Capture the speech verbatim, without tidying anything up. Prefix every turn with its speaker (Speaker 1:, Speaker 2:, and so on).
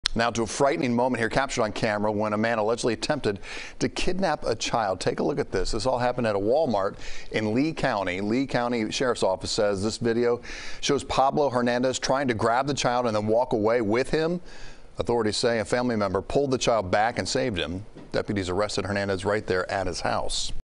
Speaker 1: Now to a frightening moment here captured on camera when a man allegedly attempted to kidnap a child. Take a look at this. This all happened at a Walmart in Lee County. Lee County Sheriff's Office says this video shows Pablo Hernandez trying to grab the child and then walk away with him. Authorities say a family member pulled the child back and saved him. Deputies arrested Hernandez right there at his house.